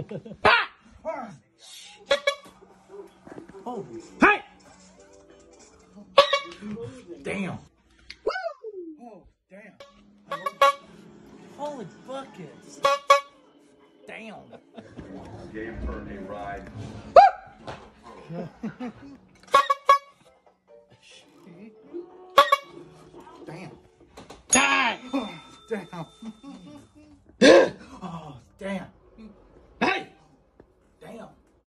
Oh, hey! Damn. Woo! Oh, damn. Holy buckets. Damn. Gave her a ride. Damn. Die! Oh, damn. Oh, damn.